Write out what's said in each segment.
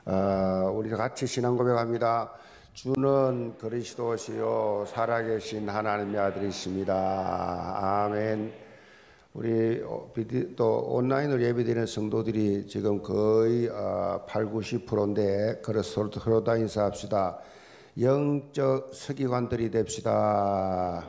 우리 같이 신앙 고백합니다. 주는 그리스도시요 살아계신 하나님의 아들이십니다. 아멘. 우리 또 온라인으로 예배드리는 성도들이 지금 거의 80~90%인데 그래서 서로 다 인사합시다. 영적 서기관들이 됩시다.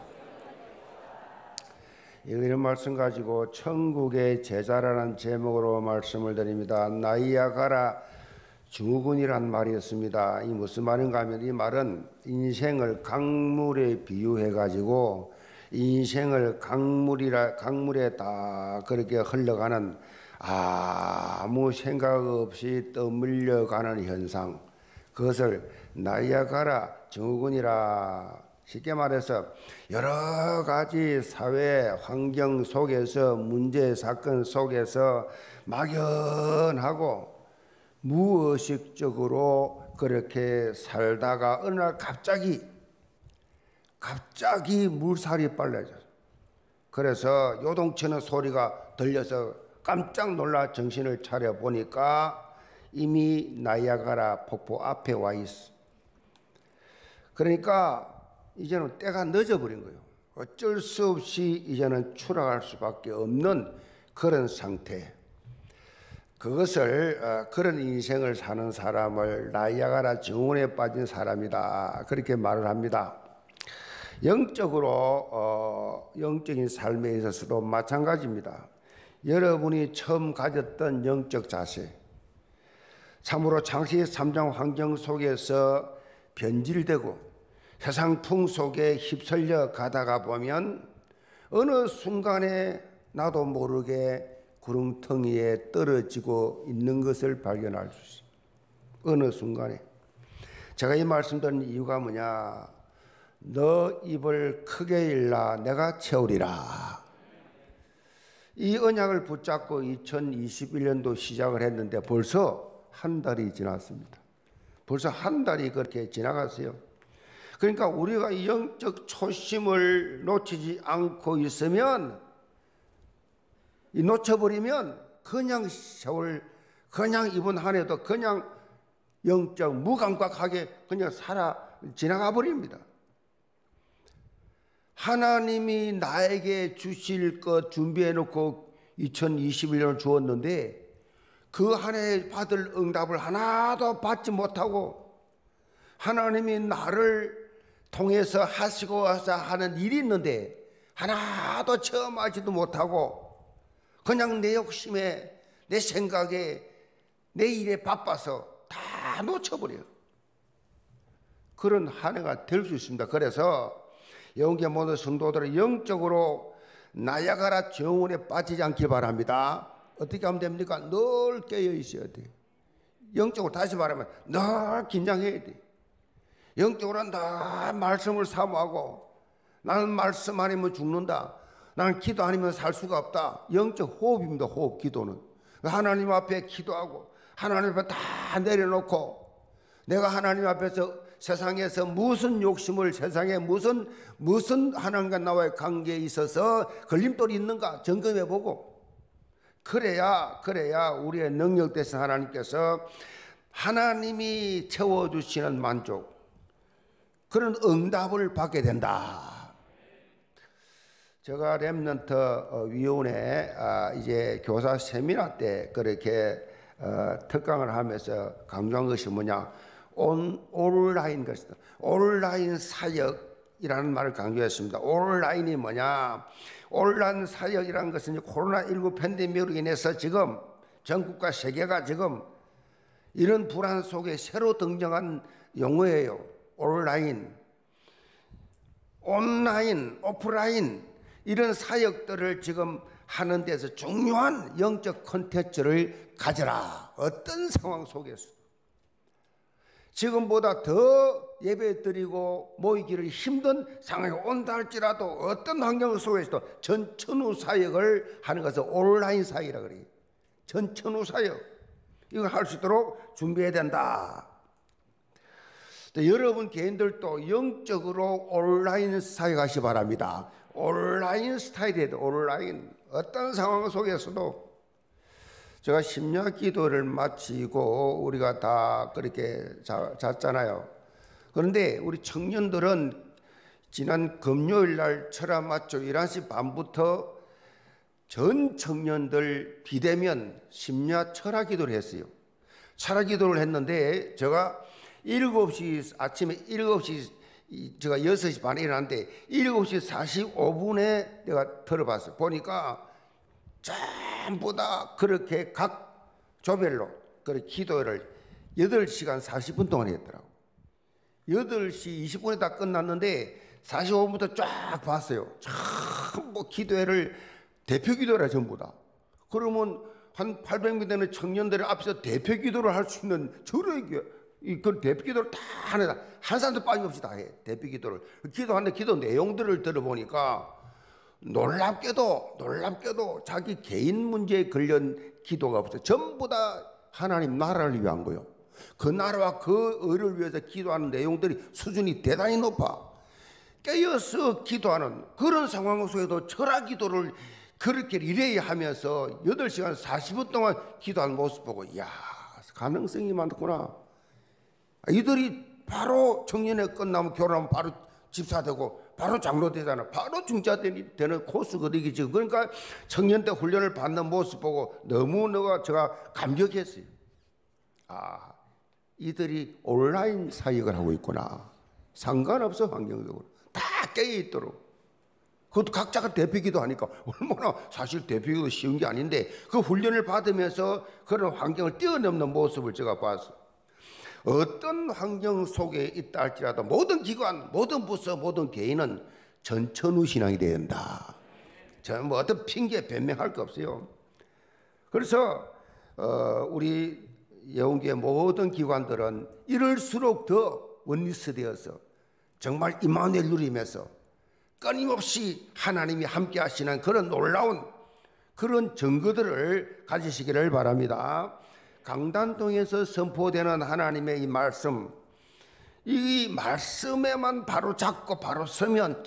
이런 말씀 가지고 천국의 제자라는 제목으로 말씀을 드립니다. 나이아가라 증후군이란 말이었습니다. 이 무슨 말인가 하면 이 말은 인생을 강물에 비유해 가지고 인생을 강물에 다 그렇게 흘러가는 아무 생각 없이 떠밀려가는 현상, 그것을 나이아가라 증후군이라. 쉽게 말해서 여러 가지 사회 환경 속에서 문제 사건 속에서 막연하고 무의식적으로 그렇게 살다가 어느 날 갑자기 물살이 빨라져요. 그래서 요동치는 소리가 들려서 깜짝 놀라 정신을 차려 보니까 이미 나이아가라 폭포 앞에 와 있어. 그러니까 이제는 때가 늦어버린 거예요. 어쩔 수 없이 이제는 추락할 수밖에 없는 그런 상태. 그것을 그런 인생을 사는 사람을 나이아가라 증후군에 빠진 사람이다, 그렇게 말을 합니다. 영적인 삶에 있어서도 마찬가지입니다. 여러분이 처음 가졌던 영적 자세, 참으로 창세기 3장 환경 속에서 변질되고 세상 풍 속에 휩쓸려 가다가 보면 어느 순간에 나도 모르게 구렁텅이에 떨어지고 있는 것을 발견할 수 있습니다. 어느 순간에. 제가 이 말씀 드린 이유가 뭐냐? 너 입을 크게 열라 내가 채우리라. 이 언약을 붙잡고 2021년도 시작을 했는데 벌써 한 달이 지났습니다. 벌써 한 달이 그렇게 지나갔어요. 그러니까 우리가 이 영적 초심을 놓치지 않고 있으면, 놓쳐버리면 그냥 세월, 그냥 이번 한 해도 그냥 영적 무감각하게 그냥 지나가 버립니다. 하나님이 나에게 주실 것 준비해 놓고 2021년을 주었는데 그 한 해 받을 응답을 하나도 받지 못하고 하나님이 나를 통해서 하시고자 하는 일이 있는데 하나도 체험하지도 못하고 그냥 내 욕심에 내 생각에 내 일에 바빠서 다 놓쳐버려요. 그런 한 해가 될 수 있습니다. 그래서 영계 모든 성도들은 영적으로 나이아가라 증후군에 빠지지 않기 바랍니다. 어떻게 하면 됩니까? 늘 깨어 있어야 돼요. 영적으로 다시 말하면 늘 긴장해야 돼요. 영적으로 늘 말씀을 사모하고, 나는 말씀 아니면 죽는다, 나는 기도 아니면 살 수가 없다. 영적 호흡입니다. 호흡. 기도는 하나님 앞에 기도하고 하나님 앞에 다 내려놓고, 내가 하나님 앞에서 세상에서 무슨 욕심을, 세상에 무슨 하나님과 나와의 관계에 있어서 걸림돌이 있는가 점검해보고, 그래야 우리의 능력 대신 하나님께서 하나님이 채워주시는 만족, 그런 응답을 받게 된다. 제가 렘넌트 위원회 이제 교사 세미나 때 그렇게 특강을 하면서 강조한 것이 뭐냐? 온라인 것이다. 온라인 사역이라는 말을 강조했습니다. 온라인이 뭐냐? 온라인 사역이라는 것은 코로나19 팬데믹으로 인해서 지금 전국과 세계가 지금 이런 불안 속에 새로 등장한 용어예요. 온라인, 오프라인, 이런 사역들을 지금 하는 데서 중요한 영적 콘텐츠를 가져라. 어떤 상황 속에서도 지금보다 더 예배 드리고 모이기를 힘든 상황이 온다 할지라도 어떤 환경 속에서도 전천후 사역을 하는 것을 온라인 사역이라고 그래요. 전천후 사역, 이거 할 수 있도록 준비해야 된다. 여러분 개인들도 영적으로 온라인 사역하시 바랍니다. 온라인 스타일이에요. 온라인 어떤 상황 속에서도 제가 심야 기도를 마치고 우리가 다 그렇게 잤잖아요. 그런데 우리 청년들은 지난 금요일 날 철학 맞춰 11시 반부터 전 청년들 비대면 심야 철학 기도를 했어요. 철학 기도를 했는데 제가 7시 아침에 7시 제가 6시 반에 일어났는데 7시 45분에 내가 들어봤어요. 보니까 전부 다 그렇게 각 조별로 그렇게 기도를 8시간 40분 동안 했더라고. 8시 20분에 다 끝났는데 45분부터 쫙 봤어요. 전부 기도회를 대표 기도라 전부 다. 그러면 한 800명 되는 청년들 앞에서 대표 기도를 할 수 있는 저런 그 대표 기도를 다 한 사람도 빠짐없이 다 해. 대표 기도를 기도하는데 기도 내용들을 들어보니까 놀랍게도 자기 개인 문제에 걸린 기도가 없어요. 전부 다 하나님 나라를 위한 거요. 그 나라와 그 의를 위해서 기도하는 내용들이 수준이 대단히 높아. 깨어서 기도하는 그런 상황 속에도 철학 기도를 그렇게 리레이 하면서 8시간 40분 동안 기도하는 모습 보고 이야, 가능성이 많구나. 이들이 바로 청년회 끝나면 결혼하면 바로 집사되고 바로 장로 되잖아. 바로 중자 되는 코스거든요 지금. 그러니까 청년 때 훈련을 받는 모습 보고 너무너무 제가 감격했어요. 아, 이들이 온라인 사역을 하고 있구나. 상관없어 환경적으로 다 깨어있도록. 그것도 각자가 대표기도 하니까 얼마나 사실 대표기도 쉬운 게 아닌데 그 훈련을 받으면서 그런 환경을 뛰어넘는 모습을 제가 봤어요. 어떤 환경 속에 있다 할지라도 모든 기관, 모든 부서, 모든 개인은 전천후 신앙이 되어야 된다. 저는 뭐 어떤 핑계 변명할 거 없어요. 그래서 우리 예언교회 모든 기관들은 이럴수록 더 원리스 되어서 정말 임마누엘 누리면서 끊임없이 하나님이 함께 하시는 그런 놀라운 그런 증거들을 가지시기를 바랍니다. 강단동에서 선포되는 하나님의 이 말씀, 이 말씀에만 바로 잡고 바로 서면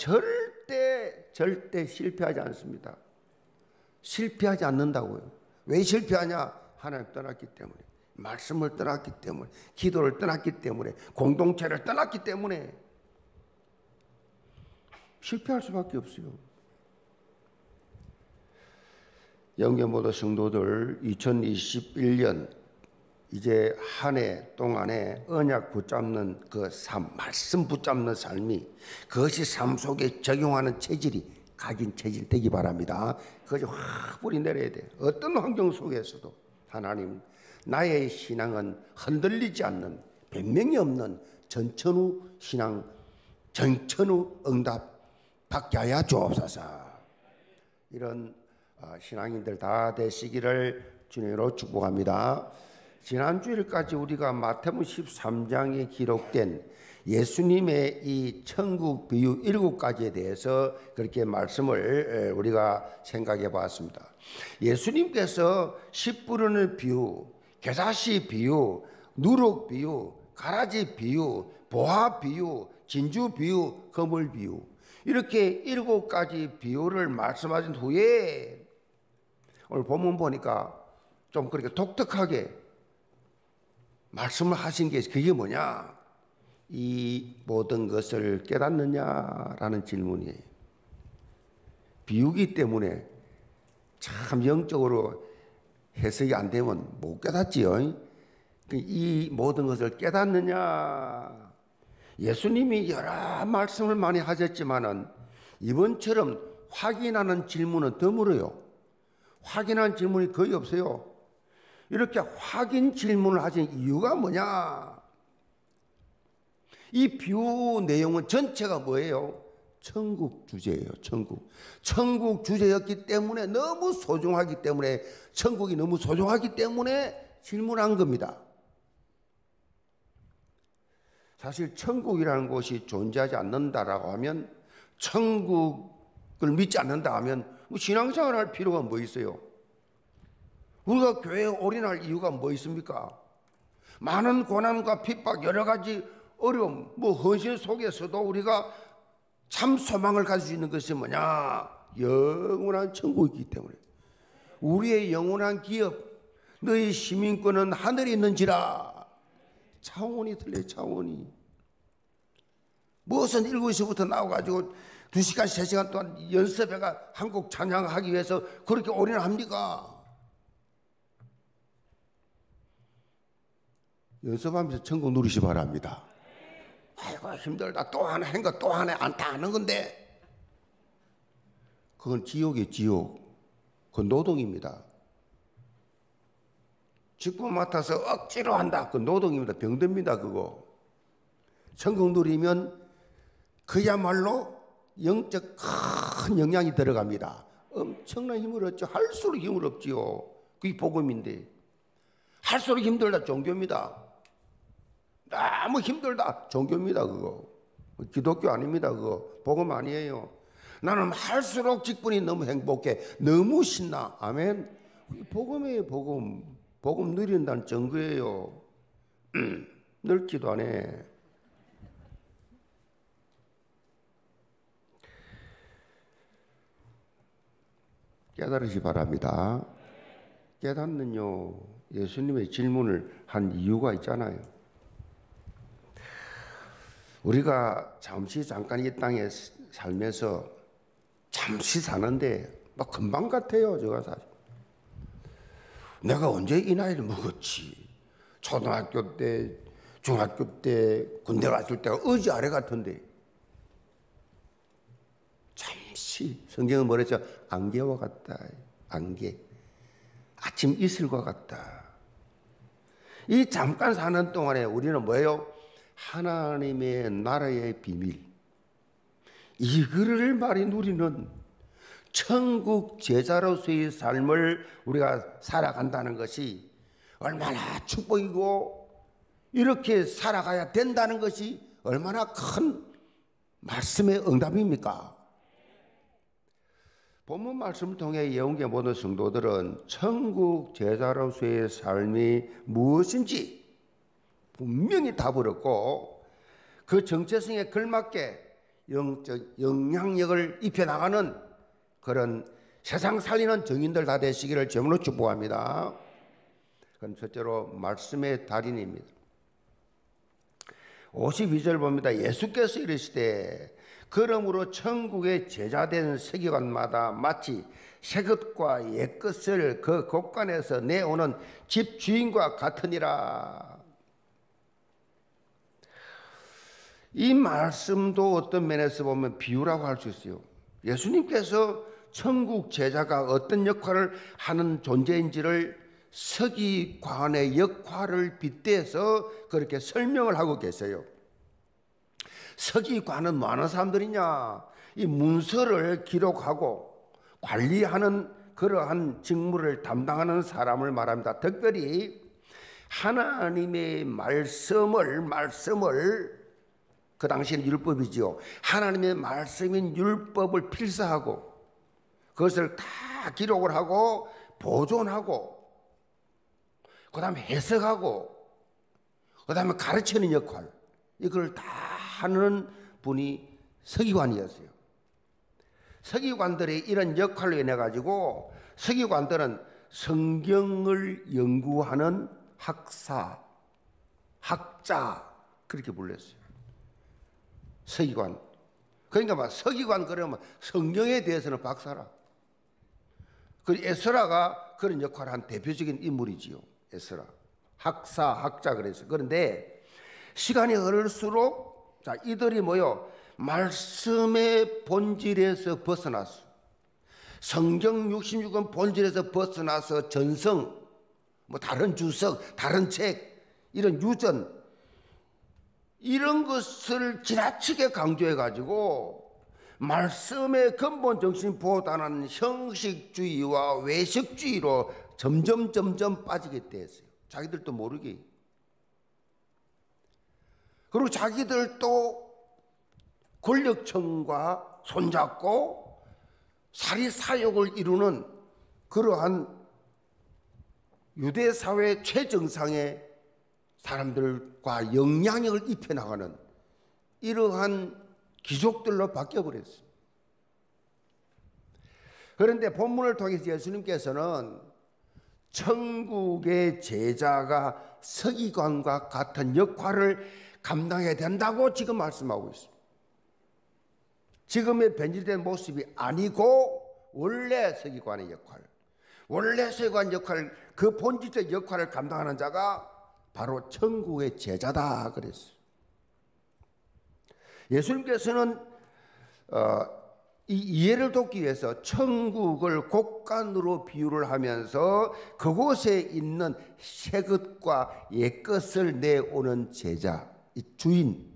절대 실패하지 않습니다. 실패하지 않는다고요. 왜 실패하냐? 하나님 떠났기 때문에, 말씀을 떠났기 때문에, 기도를 떠났기 때문에, 공동체를 떠났기 때문에 실패할 수밖에 없어요. 영계 모든 성도들 2021년 이제 한 해 동안에 언약 붙잡는 그 삶, 말씀 붙잡는 삶이 그것이 삶 속에 적용하는 체질이 각인 체질 되기 바랍니다. 그것이 확 뿌리 내려야 돼. 어떤 환경 속에서도 하나님, 나의 신앙은 흔들리지 않는, 변명이 없는 전천후 신앙, 전천후 응답 받게 하여 주옵소서. 이런 신앙인들 다 되시기를 주님으로 축복합니다. 지난주일까지 우리가 마태복음 13장에 기록된 예수님의 이 천국 비유 7가지에 대해서 그렇게 말씀을 우리가 생각해 봤습니다. 예수님께서 씨 뿌리는 비유, 겨자씨 비유, 누룩 비유, 가라지 비유, 보화 비유, 진주 비유, 거물 비유, 이렇게 7가지 비유를 말씀하신 후에 오늘 본문 보니까 좀 그렇게 독특하게 말씀을 하신 게 그게 뭐냐? 이 모든 것을 깨닫느냐라는 질문이에요. 비유기 때문에 참 영적으로 해석이 안 되면 못 깨닫지요. 이 모든 것을 깨닫느냐? 예수님이 여러 말씀을 많이 하셨지만은 이번처럼 확인하는 질문은 드물어요. 확인하는 질문이 거의 없어요. 이렇게 확인 질문을 하신 이유가 뭐냐? 이 비유 내용은 전체가 뭐예요? 천국 주제예요. 천국 주제였기 때문에 너무 소중하기 때문에, 천국이 너무 소중하기 때문에 질문한 겁니다. 사실 천국이라는 곳이 존재하지 않는다라고 하면, 천국을 믿지 않는다 하면 신앙생활 할 필요가 뭐 있어요? 우리가 교회에 올인할 이유가 뭐 있습니까? 많은 고난과 핍박, 여러 가지 어려움, 헌신 속에서도 우리가 참 소망을 가질 수 있는 것이 뭐냐? 영원한 천국이기 때문에. 우리의 영원한 기업, 너희 시민권은 하늘에 있는지라. 차원이 틀려요. 차원이. 무슨 7시부터 나와가지고 2시간 3시간 동안 연습해가 한국 찬양하기 위해서 그렇게 올인합니까? 연습하면서 천국 누리시 바랍니다. 아이고 힘들다. 또 하나 한 거 또 하나 안 다 하는 건데 그건 지옥이에요. 지옥. 그건 노동입니다. 직분 맡아서 억지로 한다. 그건 노동입니다. 병듭니다. 그거. 천국 누리면 그야말로 영적 큰 영향이 들어갑니다. 엄청난 힘을 얻죠. 할수록 힘을 얻지요. 그게 복음인데 할수록 힘들다. 종교입니다. 너무 힘들다. 종교입니다. 그거. 기독교 아닙니다. 그거. 복음 아니에요. 나는 할수록 직분이 너무 행복해. 너무 신나. 아멘. 복음이에요. 복음. 복음 누린다는 증거예요. 늙지도 안 해. 깨달으시 바랍니다. 깨닫는요, 예수님의 질문을 한 이유가 있잖아요. 우리가 잠깐 이 땅에 살면서 잠시 사는데 막 금방 같아요. 제가 사실 내가 언제 이 나이를 먹었지. 초등학교 때, 중학교 때, 군대 갔을 때가 어제 아래 같은데 잠시. 성경은 뭐랬죠? 안개와 같다. 안개. 아침 이슬과 같다. 이 잠깐 사는 동안에 우리는 뭐예요? 하나님의 나라의 비밀, 이거를 많이 누리는 천국 제자로서의 삶을 우리가 살아간다는 것이 얼마나 축복이고 이렇게 살아가야 된다는 것이 얼마나 큰 말씀의 응답입니까? 본문 말씀을 통해 예언계 모든 성도들은 천국 제자로서의 삶이 무엇인지 분명히 답을 얻고 그 정체성에 걸맞게 영적 영향력을 입혀나가는 그런 세상 살리는 정인들 다 되시기를 제물로 축복합니다. 그럼 첫째로 말씀의 달인입니다. 52절 봅니다. 예수께서 이르시되 그러므로 천국의 제자된 서기관마다 마치 새것과 옛것을 그 곳간에서 내오는 집주인과 같으니라. 이 말씀도 어떤 면에서 보면 비유라고 할 수 있어요. 예수님께서 천국 제자가 어떤 역할을 하는 존재인지를 서기관의 역할을 빗대서 그렇게 설명을 하고 계세요. 서기관은 뭐 하는 사람들이냐? 이 문서를 기록하고 관리하는 그러한 직무를 담당하는 사람을 말합니다. 특별히 하나님의 말씀을 그 당시에는 율법이지요. 하나님의 말씀인 율법을 필사하고 그것을 다 기록을 하고 보존하고 그 다음에 해석하고 그 다음에 가르치는 역할, 이걸 다 하는 분이 서기관이었어요. 서기관들의 이런 역할로 인해 가지고 서기관들은 성경을 연구하는 학자 그렇게 불렸어요. 서기관. 그러니까 막 서기관 그러면 성경에 대해서는 박사라. 그 에스라가 그런 역할을 한 대표적인 인물이지요. 에스라. 학자 그랬어요. 그런데 시간이 흐를수록 자, 이들이 뭐요? 말씀의 본질에서 벗어났어. 성경 66권 본질에서 벗어나서 전성, 뭐 다른 주석, 다른 책, 이런 유전, 이런 것을 지나치게 강조해 가지고 말씀의 근본 정신보다는 형식주의와 외식주의로 점점 빠지게 됐어요. 자기들도 모르게. 그리고 자기들도 권력층과 손잡고 사리사욕을 이루는 그러한 유대사회 최정상의 사람들과 영향력을 입혀나가는 이러한 귀족들로 바뀌어버렸어요. 그런데 본문을 통해서 예수님께서는 천국의 제자가 서기관과 같은 역할을 감당해야 된다고 지금 말씀하고 있습니다. 지금의 변질된 모습이 아니고 원래 서기관의 역할, 원래 서기관 역할, 그 본질적 역할을 감당하는 자가 바로 천국의 제자다 그랬어요. 예수님께서는 이 이해를 돕기 위해서 천국을 곡간으로 비유를 하면서 그곳에 있는 새것과 옛것을 내오는 제자, 이 주인,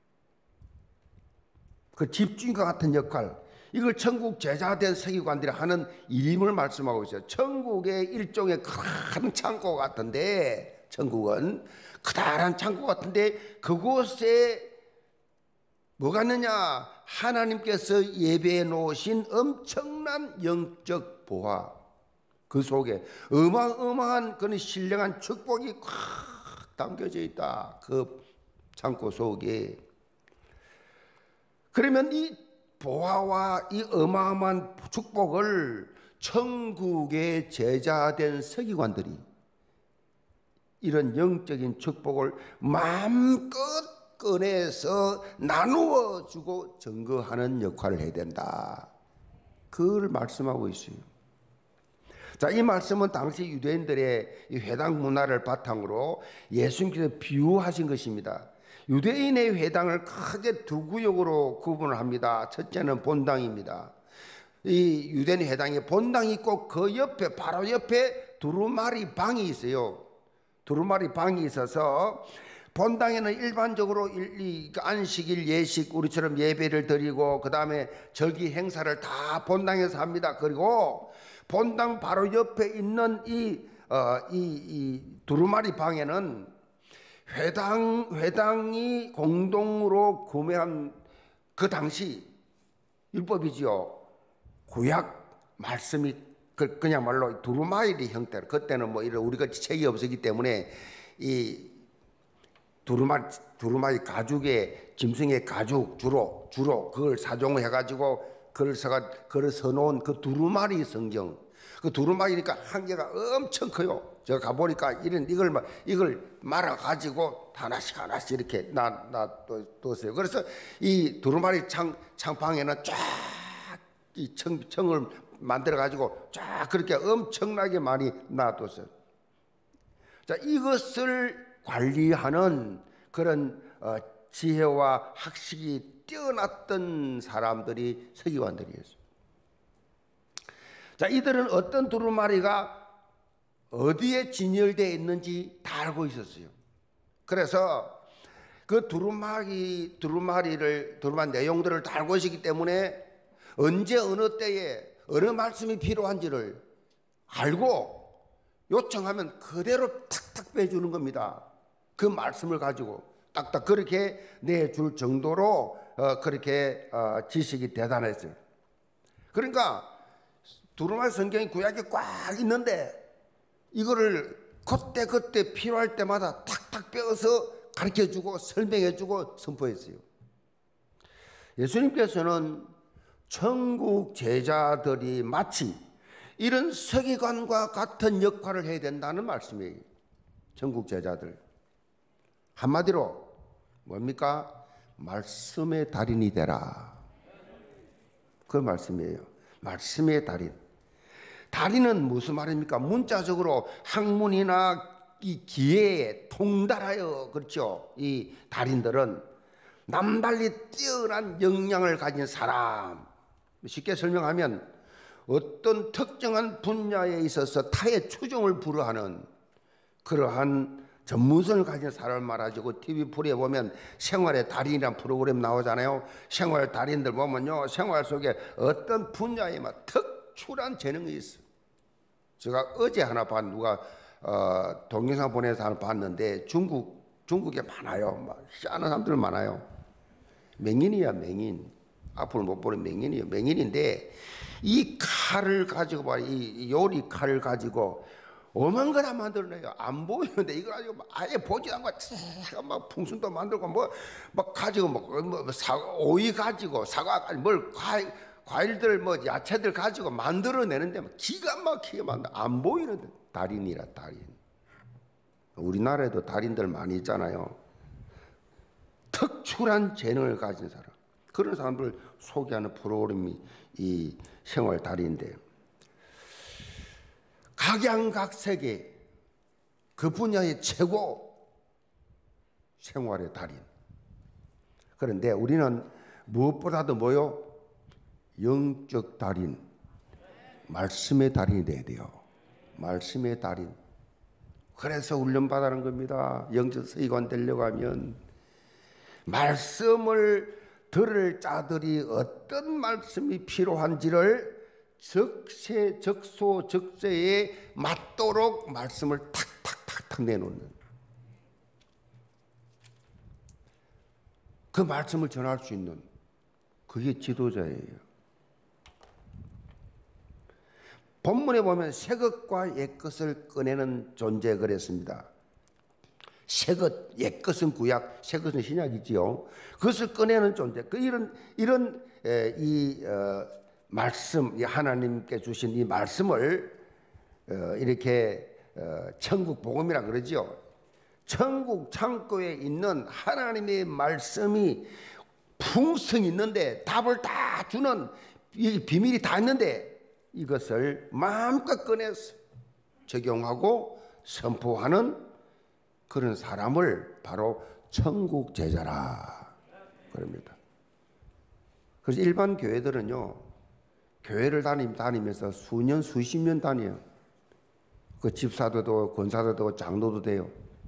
그 집주인과 같은 역할, 이걸 천국 제자된 서기관들이 하는 일임을 말씀하고 있어요. 천국의 일종의 큰 창고 같은데, 천국은 커다란 창고 같은데 그곳에 뭐가 있느냐? 하나님께서 예배해 놓으신 엄청난 영적 보화, 그 속에 어마어마한 그런 신령한 축복이 꽉 담겨져 있다. 그 창고 속에. 그러면 이 보화와 이 어마어마한 축복을 천국의 제자된 서기관들이 이런 영적인 축복을 마음껏 꺼내서 나누어 주고 증거하는 역할을 해야 된다. 그걸 말씀하고 있어요. 자, 이 말씀은 당시 유대인들의 이 회당 문화를 바탕으로 예수님께서 비유하신 것입니다. 유대인의 회당을 크게 두 구역으로 구분을 합니다. 첫째는 본당입니다. 이 유대인 회당에 본당이 있고 그 옆에, 바로 옆에 두루마리 방이 있어요. 두루마리 방이 있어서 본당에는 일반적으로 안식일 예식, 우리처럼 예배를 드리고 그 다음에 절기 행사를 다 본당에서 합니다. 그리고 본당 바로 옆에 있는 이 두루마리 방에는 회당이 공동으로 구매한 그 당시 율법이지요. 구약 말씀이 그냥말로 두루마리 형태로, 그때는 뭐 이런 우리같이 책이 없었기 때문에 이 두루마리 가죽의 짐승의 가죽 주로 그걸 사종해가지고 그걸 써놓은 그 두루마리 성경, 그 두루마리니까 한계가 엄청 커요. 제가 가보니까 이걸 말아가지고 하나씩 이렇게 놔뒀어요. 그래서 이 두루마리 창방에는 쫙 이 청을 만들어가지고 쫙 그렇게 엄청나게 많이 놔뒀어요. 자, 이것을 관리하는 그런 지혜와 학식이 뛰어났던 사람들이 서기관들이었어요. 자, 이들은 어떤 두루마리가 어디에 진열되어 있는지 다 알고 있었어요. 그래서 그 두루마리 내용들을 다 알고 있었기 때문에 언제 어느 때에 어느 말씀이 필요한지를 알고 요청하면 그대로 탁탁 빼주는 겁니다. 그 말씀을 가지고 딱딱 그렇게 내줄 정도로 그렇게 지식이 대단했어요. 그러니까 두루마리 성경이 구약에 꽉 있는데 이거를 그때 필요할 때마다 탁탁 빼어서 가르쳐주고 설명해주고 선포했어요. 예수님께서는 천국 제자들이 마치 이런 서기관과 같은 역할을 해야 된다는 말씀이에요. 천국 제자들. 한마디로 뭡니까? 말씀의 달인이 되라. 그 말씀이에요. 말씀의 달인. 달인은 무슨 말입니까? 문자적으로 학문이나 이 기회에 통달하여, 그렇죠? 이 달인들은 남달리 뛰어난 역량을 가진 사람. 쉽게 설명하면 어떤 특정한 분야에 있어서 타의 추종을 불허하는 그러한 전문성을 가진 사람을 말하고, TV 프로에 보면 생활의 달인이라는 프로그램 나오잖아요. 생활 달인들 보면요, 생활 속에 어떤 분야에 막 특출한 재능이 있어. 제가 어제 하나 누가 동영상 보내서 하나 봤는데 중국에 많아요. 막 희한한 사람들 많아요. 맹인이야, 맹인. 앞으로 못 보는 맹인이에요. 맹인인데 이 칼을 가지고 봐, 이 요리 칼을 가지고 오만 거나 만들어내요. 안 보이는데 이걸 가지고 아예 보지 않고 막 풍선도 만들고 막 가지고 오이 가지고 사과 가지고 뭘 과일들 뭐 야채들 가지고 만들어내는데 기가 막히게 안 보이는 달인이라 달인. 우리나라에도 달인들 많이 있잖아요. 특출한 재능을 가진 사람, 그런 사람들을 소개하는 프로그램이 이 생활 달인인데, 각양각색의 그 분야의 최고 생활의 달인. 그런데 우리는 무엇보다도 뭐요? 영적 달인, 말씀의 달인이 돼야 돼요. 말씀의 달인. 그래서 훈련받아는 겁니다. 영적 서기관 되려고 하면 말씀을 들을 자들이 어떤 말씀이 필요한지를 적소적세에 맞도록 말씀을 탁탁탁탁 내놓는, 그 말씀을 전할 수 있는, 그게 지도자예요. 본문에 보면 새 것과 옛 것을 꺼내는 존재 그랬습니다. 새 것, 옛 것은 구약, 새 것은 신약이지요. 그것을 꺼내는 존재. 이런 말씀, 하나님께 주신 이 말씀을 이렇게 천국 복음이라 그러지요. 천국 창고에 있는 하나님의 말씀이 풍성히 있는데, 답을 다 주는 이 비밀이 다 있는데, 이것을 마음껏 꺼내서 적용하고 선포하는 그런 사람을 바로 천국 제자라 그럽니다. 그래서 일반 교회들은요, 교회를 다니면서 수년 수십 년 다녀요. 그 집사도 되고 권사도 되고 장로도 돼요.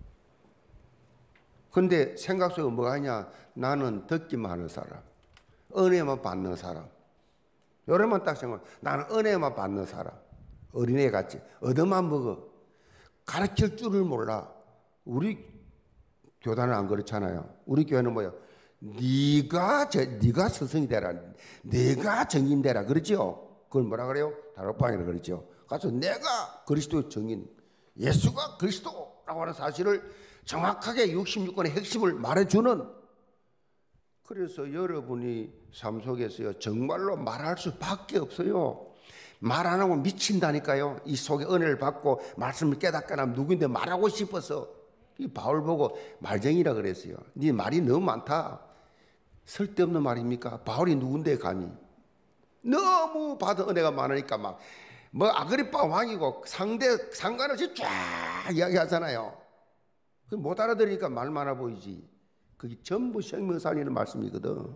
근데 생각 속에 뭐가 있냐? 나는 듣기만 하는 사람, 은혜만 받는 사람. 요래만 딱 생각. 나는 은혜만 받는 사람. 어린애 같이 얻어만 먹어. 가르칠 줄을 몰라. 우리 교단은 안 그렇잖아요. 우리 교회는 뭐예요? 네가 스승이 되라, 네가 정인 되라, 그러죠. 그걸 뭐라 그래요? 다락방이라 그러죠. 가서 내가 그리스도의 정인, 예수가 그리스도라고 하는 사실을 정확하게 66권의 핵심을 말해주는. 그래서 여러분이 삶 속에서요, 정말로 말할 수밖에 없어요. 말 안 하고 미친다니까요. 이 속에 은혜를 받고 말씀을 깨닫게 하면 누구인데 말하고 싶어서. 이 바울 보고 말쟁이라 그랬어요. 네 말이 너무 많다. 쓸데없는 말입니까? 바울이 누군데 감히. 너무 받은 은혜가 많으니까 막 뭐 아그리파 왕이고 상관없이 쫙 이야기하잖아요. 못 알아들으니까 말 많아 보이지. 그게 전부 생명 살리는 말씀이거든.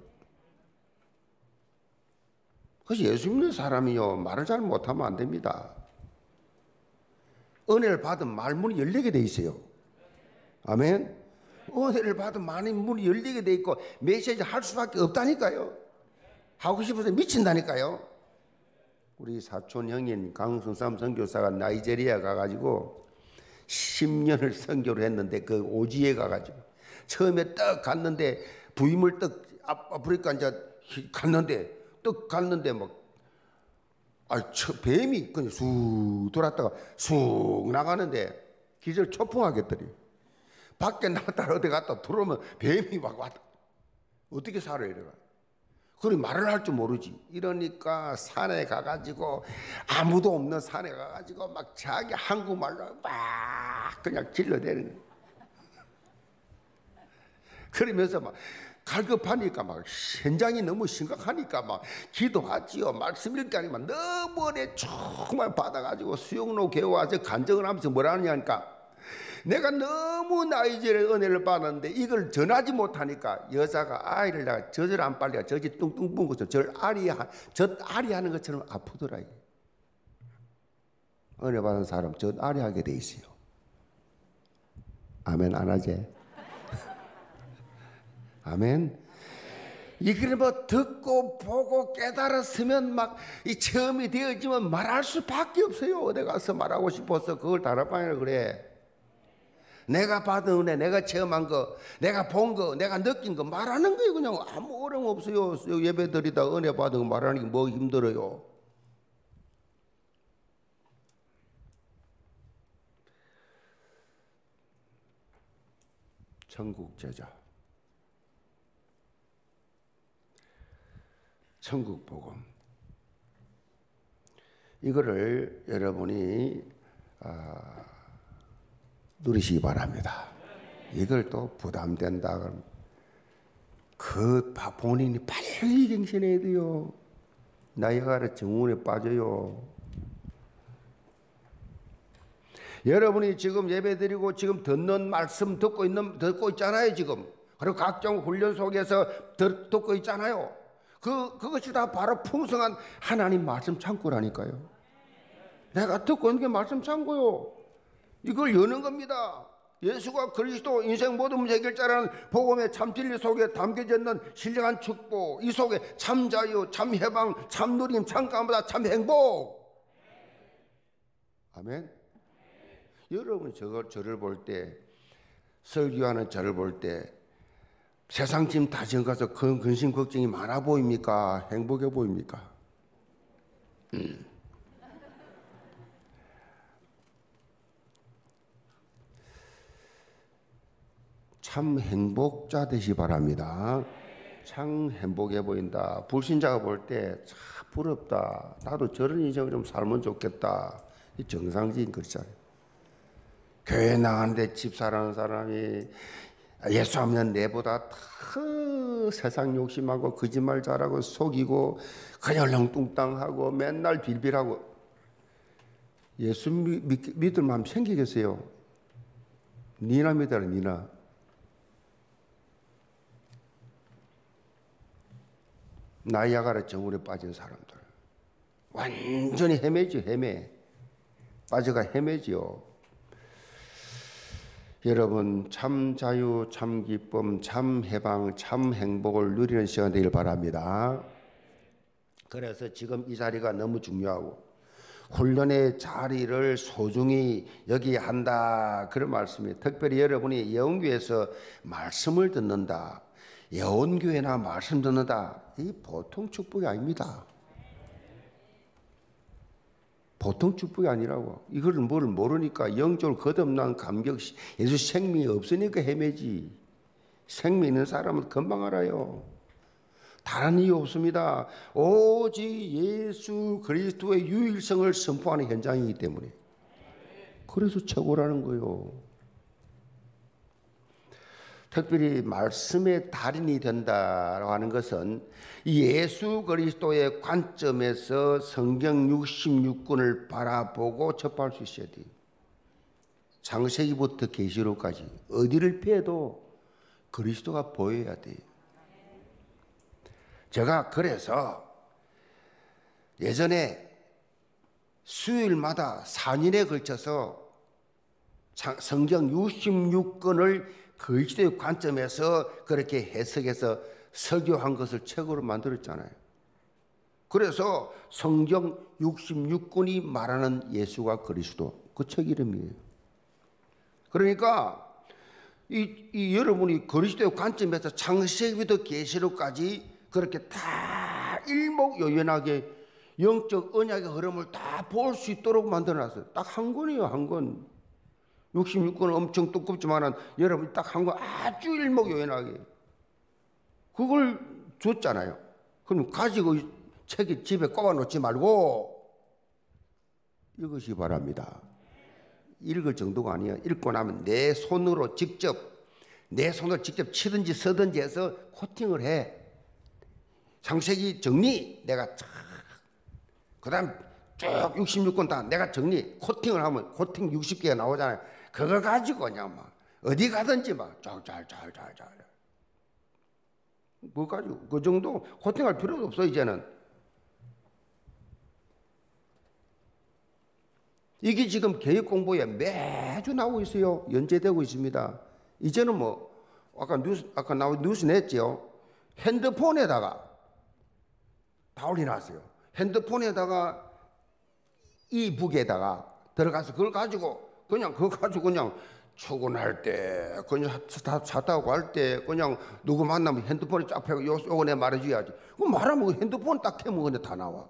그래서 예수 믿는 사람이요, 말을 잘 못하면 안 됩니다. 은혜를 받은 말문이 열리게 돼 있어요. 아멘. 은혜를 받은 많은 문이 열리게 돼 있고 메시지 할 수밖에 없다니까요. 하고 싶어서 미친다니까요. 우리 사촌 형인 강승삼 선교사가 나이지리아 가가지고 10년을 선교를 했는데, 그 오지에 가가지고 처음에 딱 갔는데 부임을 딱 아프리카 이제 갔는데 딱 갔는데 막 뱀이 그냥 쑥 돌았다가 쑥 나가는데 기절 초풍하겠더니 밖에 나갔다 어디 갔다 들어오면 뱀이 막 왔다. 어떻게 살아요 이래가. 그리 말을 할 줄 모르지. 이러니까 산에 가가지고, 아무도 없는 산에 가가지고 막 자기 한국말로 막 그냥 질러대는 거예요. 그러면서 막 갈급하니까 막 현장이 너무 심각하니까 막 기도하지요. 말씀 읽기니까 너무 은혜 정말 받아가지고 수영로 교회 와서 간증을 하면서 뭐라 하냐니까, 내가 너무 나이지리아 은혜를 받았는데 이걸 전하지 못하니까 여자가 아이를 내가 젖을 안 빨리가 젖이 뚱뚱 붓은 것처럼 젖 아리 하는 것처럼 아프더라. 은혜 받은 사람 젖 아리 하게 돼 있어요. 아멘 안 하지? 아멘. 이걸 뭐 듣고 보고 깨달았으면 막 이 체험이 되어지면 말할 수밖에 없어요. 어디 가서 말하고 싶어서 그걸 다락방이라 그래. 내가 받은 은혜, 내가 체험한 거, 내가 본 거, 내가 느낀 거 말하는 거예요. 그냥 아무 어려움 없어요. 예배 드리다 은혜 받은 거 말하는 게 뭐 힘들어요. 천국 제자, 천국 복음. 이거를 여러분이 누리시기 바랍니다. 이걸 또 부담된다 그러면 본인이 빨리 갱신해야 돼요. 나이가 정운에 빠져요. 여러분이 지금 예배드리고 지금 듣는 말씀 듣고 있잖아요. 지금 그리고 각종 훈련 속에서 듣고 있잖아요. 그것이 다 바로 풍성한 하나님 말씀 창고라니까요. 내가 듣고 있는 게 말씀 창고요. 이걸 여는 겁니다. 예수가 그리스도 인생 모든 문제 해결자라는 복음의 참 진리 속에 담겨져 있는 신령한 축복, 이 속에 참 자유, 참 해방, 참 누림, 참 감보다 참 행복. 아멘. 여러분 저를 볼 때, 설교하는 저를 볼 때 세상 짐 다 지어 가서 근심 걱정이 많아 보입니까? 행복해 보입니까? 참 행복자 되시 바랍니다. 참 행복해 보인다. 불신자가 볼 때 참 부럽다. 나도 저런 인생을 좀 살면 좋겠다. 이 정상적인 것이잖아요. 교회 나가는데 집사라는 사람이 예수하면 내보다 더 세상 욕심하고 거짓말 잘하고 속이고 그냥 렁뚱땅하고 맨날 빌빌하고 예수 믿을 마음 생기겠어요? 니나 믿어라 니나. 나이아가라 정울에 빠진 사람들 완전히 헤매죠. 빠져가 헤매죠. 여러분 참 자유, 참 기쁨, 참 해방, 참 행복을 누리는 시간 되길 바랍니다. 그래서 지금 이 자리가 너무 중요하고 훈련의 자리를 소중히 여기야 한다. 그런 말씀이에요. 특별히 여러분이 예언교회에서 말씀을 듣는다. 예언교회나 말씀 듣는다. 이 보통 축복이 아닙니다. 보통 축복이 아니라고. 이거를 뭘 모르니까 영적으로 거듭난 감격, 예수 생명이 없으니까 헤매지. 생명 있는 사람은 금방 알아요. 다른 이유 없습니다. 오직 예수 그리스도의 유일성을 선포하는 현장이기 때문에. 그래서 최고라는 거예요. 특별히 말씀의 달인이 된다고 하는 것은 예수 그리스도의 관점에서 성경 66권을 바라보고 접할 수 있어야 돼요. 창세기부터 계시록까지 어디를 펴도 그리스도가 보여야 돼요. 제가 그래서 예전에 수요일마다 4년에 걸쳐서 성경 66권을 그리스도의 관점에서 그렇게 해석해서 설교한 것을 책으로 만들었잖아요. 그래서 성경 66권이 말하는 예수가 그리스도, 그 책 이름이에요. 그러니까 이 여러분이 그리스도의 관점에서 창세기부터 계시록까지 그렇게 다 일목요연하게 영적 언약의 흐름을 다 볼 수 있도록 만들어놨어요. 딱 한 권이에요, 한 권. 66권은 엄청 두껍지만은 여러분이 딱 한 권 아주 일목요연하게 그걸 줬잖아요. 그럼 가지고 책이 집에 꼽아놓지 말고 읽으시기 바랍니다. 읽을 정도가 아니에요. 읽고 나면 내 손으로 직접 치든지 쓰든지 해서 코팅을 해. 창세기 정리 내가 그 다음 쭉 66권 다 내가 정리 코팅을 하면 코팅 60개가 나오잖아요. 그거 가지고 그냥 막 어디 가든지 막 잘 뭐 가지고 그 정도 코팅할 필요도 없어. 이제는 이게 지금 개혁 공부에 매주 나오고 있어요. 연재되고 있습니다. 이제는 뭐 아까 나온 뉴스 냈죠. 핸드폰에다가 다 올려놨어요. 핸드폰에다가 이북에다가 들어가서 그걸 가지고 그냥 출근할 때 그냥 차 타고 갈 때 그냥 누구 만나면 핸드폰에 쫙 펴고 요거 내 말해줘야지. 그럼 말하면 핸드폰 딱 켜면 근데 다 나와.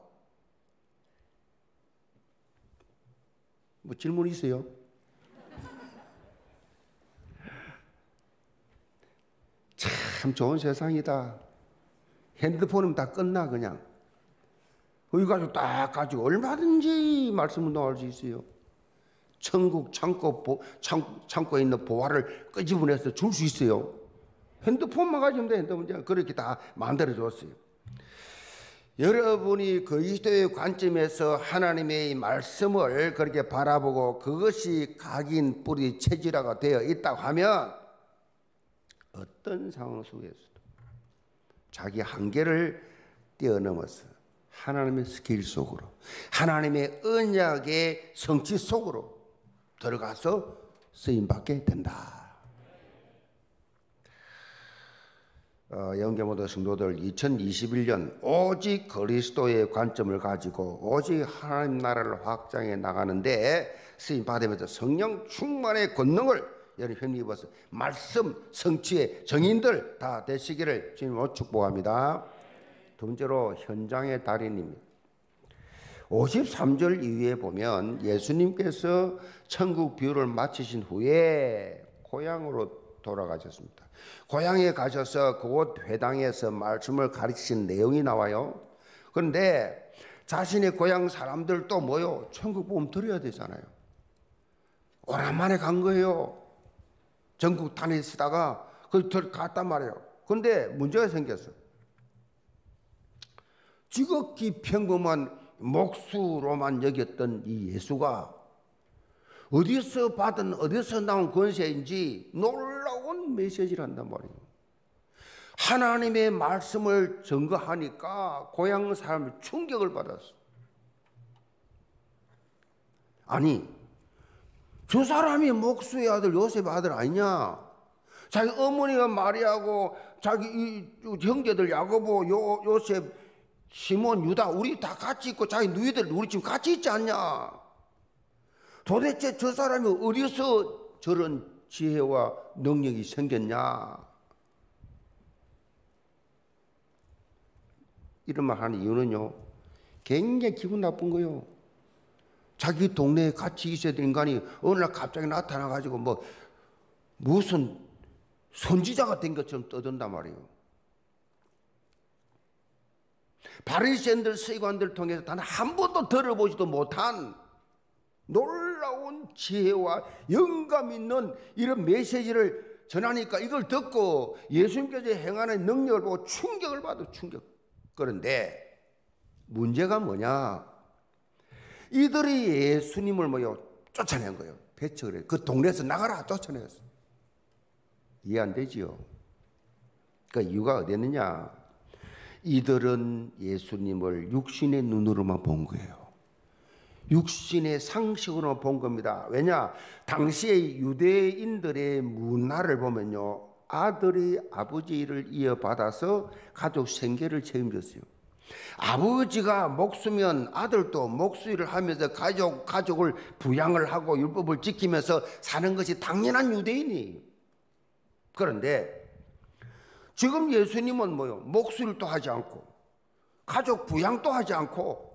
뭐 질문 있어요? 참 좋은 세상이다. 핸드폰이면 다 끝나 그냥. 거기 가지고 딱 가지고 얼마든지 말씀 운동할 수 있어요. 천국 창고에 있는 보화를 끄집어내서 줄 수 있어요. 핸드폰만 가지면 돼. 핸드폰 그렇게 다 만들어줬어요. 여러분이 그리스도의 관점에서 하나님의 말씀을 그렇게 바라보고 그것이 각인 뿌리 체질화가 되어 있다고 하면 어떤 상황 속에서도 자기 한계를 뛰어넘어서 하나님의 스케일 속으로, 하나님의 언약의 성취 속으로 들어가서 쓰임받게 된다. 영계모도 성도들 2021년 오직 그리스도의 관점을 가지고 오직 하나님 나라를 확장해 나가는데 쓰임받으면서 성령 충만의 권능을 여러분 힘입어서 말씀 성취의 정인들 다 되시기를 주님으로 축복합니다. 두 번째로 현장의 달인입니다. 53절 이후에 보면 예수님께서 천국 비유를 마치신 후에 고향으로 돌아가셨습니다. 고향에 가셔서 그곳 회당에서 말씀을 가르치신 내용이 나와요. 그런데 자신의 고향 사람들도 뭐요? 천국 복음 들어야 되잖아요. 오랜만에 간 거예요. 전국 다니시다가 거기 갔단 말이에요. 그런데 문제가 생겼어. 지극히 평범한 목수로만 여겼던 이 예수가 어디서 받은 어디서 나온 권세인지 놀라운 메시지를 한단 말이에요. 하나님의 말씀을 증거하니까 고향 사람이 충격을 받았어. 아니 저 사람이 목수의 아들 요셉의 아들 아니냐? 자기 어머니가 마리아고 자기 이 형제들 야고보 요셉 시몬 유다 우리 다 같이 있고 자기 누이들 우리 지금 같이 있지 않냐? 도대체 저 사람이 어디서 저런 지혜와 능력이 생겼냐? 이런 말 하는 이유는요, 굉장히 기분 나쁜 거예요. 자기 동네에 같이 있어야 될 인간이 어느 날 갑자기 나타나가지고 무슨 선지자가 된 것처럼 떠든단 말이에요. 바리새인들 서기관들 통해서 단 한 번도 들어보지도 못한 놀라운 지혜와 영감 있는 이런 메시지를 전하니까 이걸 듣고 예수님께서 행하는 능력을 보고 충격을 받아 충격. 그런데 문제가 뭐냐? 이들이 예수님을 쫓아낸 거예요. 배척을 해요. 그 동네에서 나가라 쫓아냈어. 이해 안 되지요? 그 이유가 어디 있느냐? 이들은 예수님을 육신의 눈으로만 본 거예요. 육신의 상식으로만 본 겁니다. 왜냐? 당시의 유대인들의 문화를 보면요, 아들이 아버지 일을 이어받아서 가족 생계를 책임졌어요. 아버지가 목수면 아들도 목수 일을 하면서 가족을 부양을 하고 율법을 지키면서 사는 것이 당연한 유대인이에요. 그런데 지금 예수님은 뭐요? 목수 일도 하지 않고 가족 부양도 하지 않고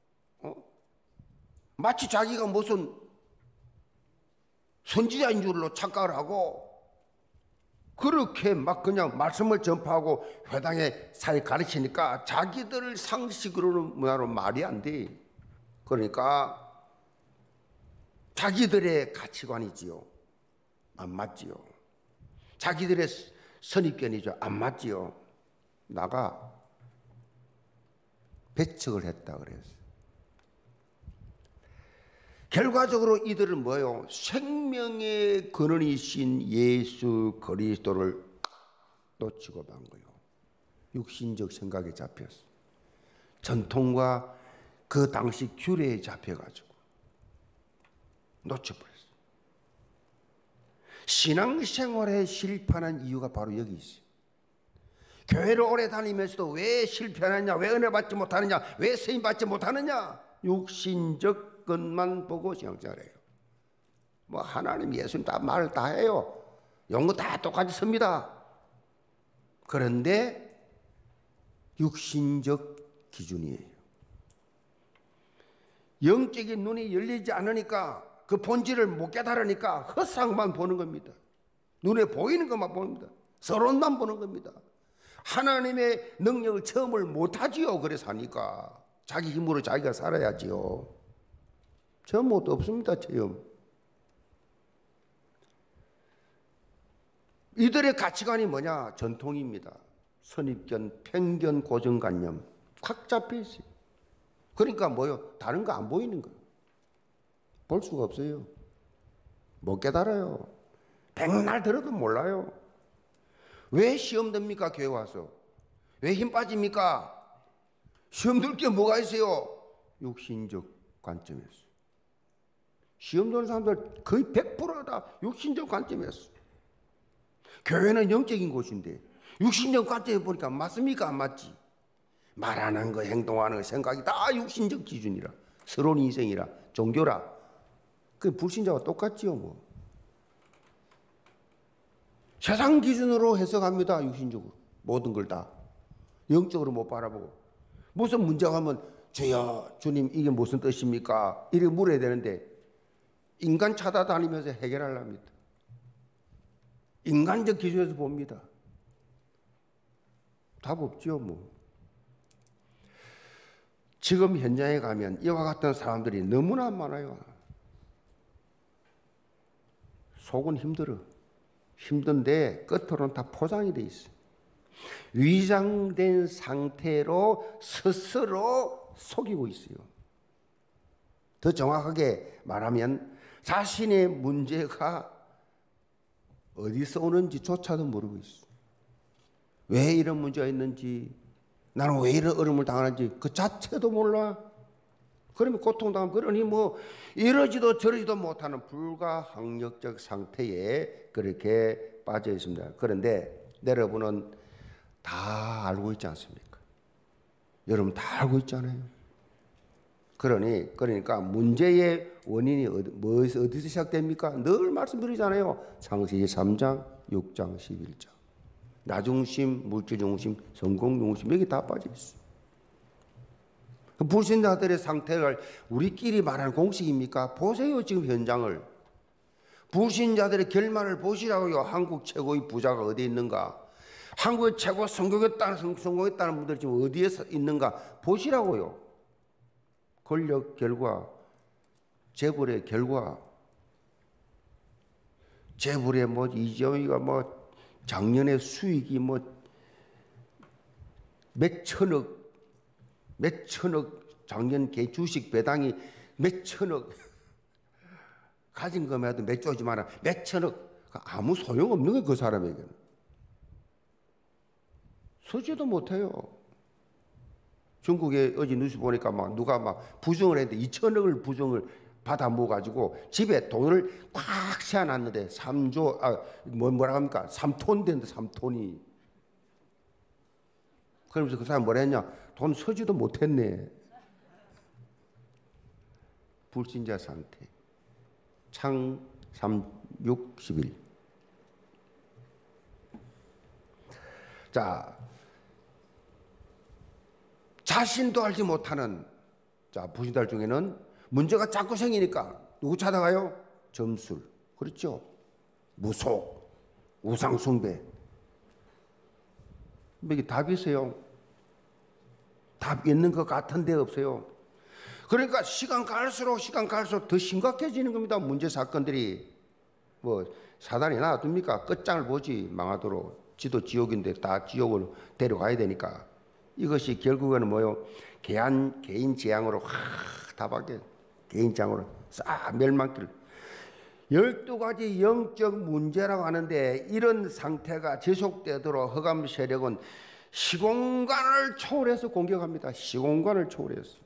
마치 자기가 무슨 선지자인 줄로 착각을 하고 그렇게 막 그냥 말씀을 전파하고 회당에 사회 가르치니까 자기들 상식으로는 뭐야로 말이 안 돼. 그러니까 자기들의 가치관이지요. 안 맞지요. 자기들의 선입견이죠. 안 맞지요. 나가 배척을 했다 그랬어요. 결과적으로 이들은 뭐예요? 생명의 근원이신 예수 그리스도를 놓치고 만 거예요. 육신적 생각에 잡혔어. 전통과 그 당시 규례에 잡혀가지고 놓쳐버렸어. 신앙생활에 실패하는 이유가 바로 여기 있어요. 교회를 오래 다니면서도 왜 실패하느냐, 왜 은혜 받지 못하느냐, 왜 쓰임 받지 못하느냐? 육신적 것만 보고 신앙생활해요. 하나님, 예수님 다 말 다 해요. 용어 다 똑같이 씁니다. 그런데 육신적 기준이에요. 영적인 눈이 열리지 않으니까 그 본질을 못 깨달으니까 헛상만 보는 겁니다. 눈에 보이는 것만 봅니다. 서론만 보는 겁니다. 하나님의 능력을 체험을 못하지요. 그래서 하니까 자기 힘으로 자기가 살아야지요. 체험 못 없습니다. 체험. 이들의 가치관이 뭐냐? 전통입니다. 선입견, 편견, 고정관념 확 잡혀 있어요. 그러니까 뭐요? 다른 거 안 보이는 거예요. 볼 수가 없어요. 못 깨달아요. 백날 들어도 몰라요. 왜 시험 듭니까? 교회 와서. 왜 힘 빠집니까? 시험 들 게 뭐가 있어요? 육신적 관점에서. 시험 드는 사람들 거의 100%다 육신적 관점에서. 교회는 영적인 곳인데 육신적 관점에 보니까 맞습니까? 안 맞지? 말하는 거, 행동하는 거, 생각이 다 육신적 기준이라. 서론 인생이라. 종교라. 그 불신자와 똑같지요 뭐. 세상 기준으로 해석합니다. 육신적으로. 모든 걸 다. 영적으로 못 바라보고. 무슨 문제가 하면 주여 주님 이게 무슨 뜻입니까? 이렇게 물어야 되는데 인간 찾아다니면서 해결하랍니다. 인간적 기준에서 봅니다. 답 없죠 뭐. 지금 현장에 가면 이와 같은 사람들이 너무나 많아요. 속은 힘들어. 힘든데 끝으로는 다 포장이 돼 있어요. 위장된 상태로 스스로 속이고 있어요. 더 정확하게 말하면 자신의 문제가 어디서 오는지조차도 모르고 있어요. 왜 이런 문제가 있는지, 나는 왜 이런 어려움을 당하는지 그 자체도 몰라. 그러면 고통당하면 그러니 뭐 이러지도 저러지도 못하는 불가항력적 상태에 그렇게 빠져 있습니다. 그런데 여러분은 다 알고 있지 않습니까? 여러분 다 알고 있잖아요. 그러니까 문제의 원인이 어디서 시작됩니까? 늘 말씀드리잖아요. 창세기 3장, 6장, 11장. 나중심, 물질중심, 성공중심 여기 다 빠져 있어요. 불신자들의 상태를 우리끼리 말하는 공식입니까? 보세요 지금 현장을. 불신자들의 결말을 보시라고요. 한국 최고의 부자가 어디 있는가? 한국의 최고 성공했다는 분들이 지금 어디에 있는가? 보시라고요. 권력 결과, 재벌의 결과, 재벌의 뭐 이재용이가 뭐 작년에 수익이 뭐 몇 천억 작년 개 주식 배당이 몇 천억 가진 것만 해도 몇 조지만 몇 천억 아무 소용없는 거예요. 그 사람에게는 서지도 못해요. 중국에 어제 뉴스 보니까 막 누가 막 부정을 했는데 2천억을 부정을 받아 모아가지고 집에 돈을 꽉 채워놨는데 3조 뭐라 합니까? 3톤 된다. 3톤이. 그러면서 그 사람 뭐라 했냐? 돈 서지도 못했네. 불신자 상태. 창 3, 6, 11. 자, 자신도 알지 못하는 불신자들 중에는 문제가 자꾸 생기니까 누구 찾아가요? 점술. 그렇죠? 무속, 우상숭배. 이게 답이 있어요? 답 있는 것 같은데 없어요. 그러니까 시간 갈수록 더 심각해지는 겁니다. 문제 사건들이. 뭐 사단이 놔둡니까? 끝장을 보지 망하도록. 지도 지옥인데 다 지옥으로 데려가야 되니까. 이것이 결국에는 뭐요? 개인 재앙으로 다박에 개인 재앙으로 싹 멸망길. 12가지 영적 문제라고 하는데 이런 상태가 지속되도록 흑암 세력은 시공간을 초월해서 공격합니다. 시공간을 초월해서.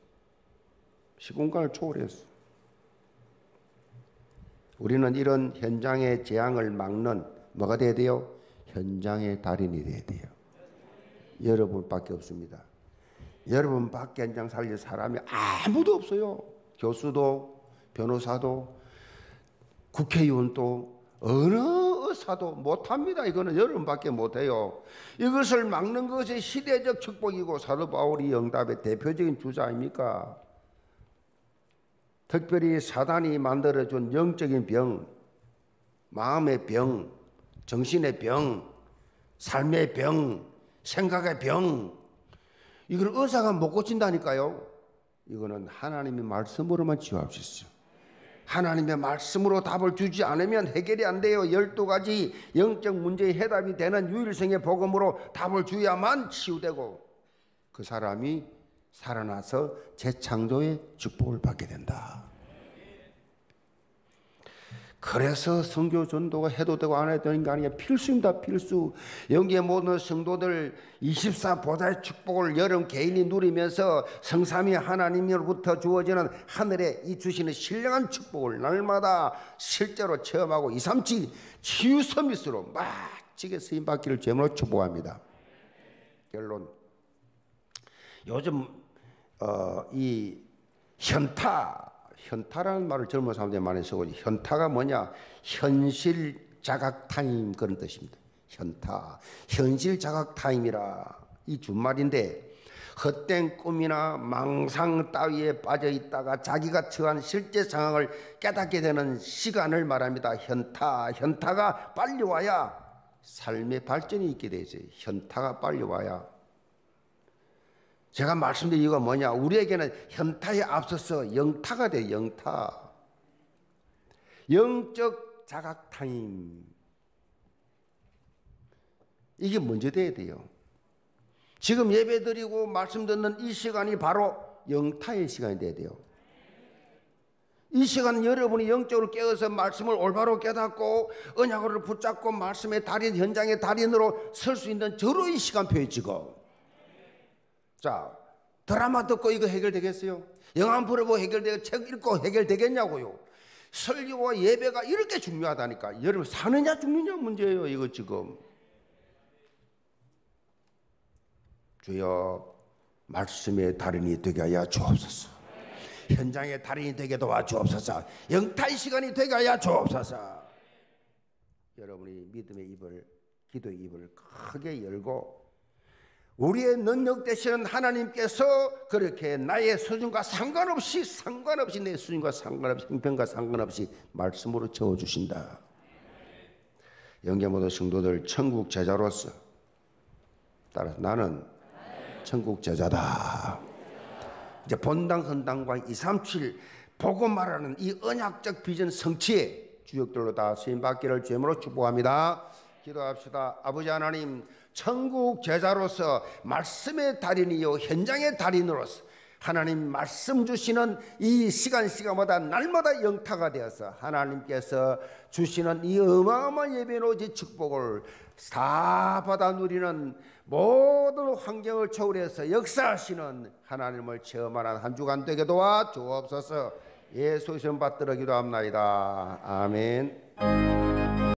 우리는 이런 현장의 재앙을 막는 뭐가 돼야 돼요? 현장의 달인이 돼야 돼요. 여러분밖에 없습니다. 여러분밖에 현장 살릴 사람이 아무도 없어요. 교수도 변호사도 국회의원도 어느 의사도 못합니다. 이거는 여러분밖에 못해요. 이것을 막는 것이 시대적 축복이고 사도 바울이 응답의 대표적인 주자 아닙니까? 특별히 사단이 만들어준 영적인 병, 마음의 병, 정신의 병, 삶의 병, 생각의 병, 이걸 의사가 못 고친다니까요. 이거는 하나님의 말씀으로만 치유할 수 있어요. 하나님의 말씀으로 답을 주지 않으면 해결이 안 돼요. 12가지 영적 문제의 해답이 되는 유일성의 복음으로 답을 주야만 치유되고 그 사람이 살아나서 재창조의 축복을 받게 된다. 그래서 선교 전도가 해도 되고 안 해도 되는 게 아니라 필수입니다. 필수. 영계의 모든 성도들 24보좌의 축복을 여러분 개인이 누리면서 성삼위 하나님으로부터 주어지는 하늘에 이 주시는 신령한 축복을 날마다 실제로 체험하고 237 치유 서밋으로 멋지게 쓰임받기를 제물로 축복합니다. 결론, 요즘 이 현타라는 말을 젊은 사람들이 많이 쓰고, 현타가 뭐냐? 현실 자각 타임, 그런 뜻입니다. 현타, 현실 자각 타임이라 이 준말인데, 헛된 꿈이나 망상 따위에 빠져 있다가 자기가 처한 실제 상황을 깨닫게 되는 시간을 말합니다. 현타가 빨리 와야 삶의 발전이 있게 돼 있어요. 현타가 빨리 와야. 제가 말씀드린 이유가 뭐냐? 우리에게는 현타에 앞서서 영타가 돼요. 영타. 영적 자각 타임. 이게 먼저 돼야 돼요. 지금 예배 드리고 말씀 듣는 이 시간이 바로 영타의 시간이 돼야 돼요. 이 시간 여러분이 영적으로 깨어서 말씀을 올바로 깨닫고 언약을 붙잡고 말씀의 달인, 현장의 달인으로 설 수 있는 절호의 시간표에 지금. 자, 드라마 듣고 이거 해결되겠어요? 영화 한 편 보고 해결되고 책 읽고 해결되겠냐고요? 설교와 예배가 이렇게 중요하다니까. 여러분 사느냐 죽느냐 문제예요. 이거 지금. 주여 말씀의 달인이 되게 하여 주옵소서. 현장의 달인이 되게 도와주옵소서. 영타의 시간이 되게 하여 주옵소서. 여러분이 믿음의 입을, 기도의 입을 크게 열고 우리의 능력 되시는 하나님께서 그렇게 나의 수준과 상관없이 내 수준과 상관없이 형편과 상관없이 말씀으로 채워주신다. 영계 모든 성도들 천국 제자로서, 따라서 나는 천국 제자다. 이제 본당 헌당과 237 보고 말하는 이 언약적 비전 성취에 주역들로 다 쓰임받기를 주님으로 축복합니다. 기도합시다. 아버지 하나님, 천국 제자로서 말씀의 달인이요 현장의 달인으로서 하나님 말씀 주시는 이 시간마다 날마다 영타가 되어서 하나님께서 주시는 이 어마어마한 예배의 오직 축복을 다 받아 누리는 모든 환경을 초월해서 역사하시는 하나님을 체험하는 한 주간 되게 도와 주옵소서. 예수 이름 받들어 기도합나이다. 아멘.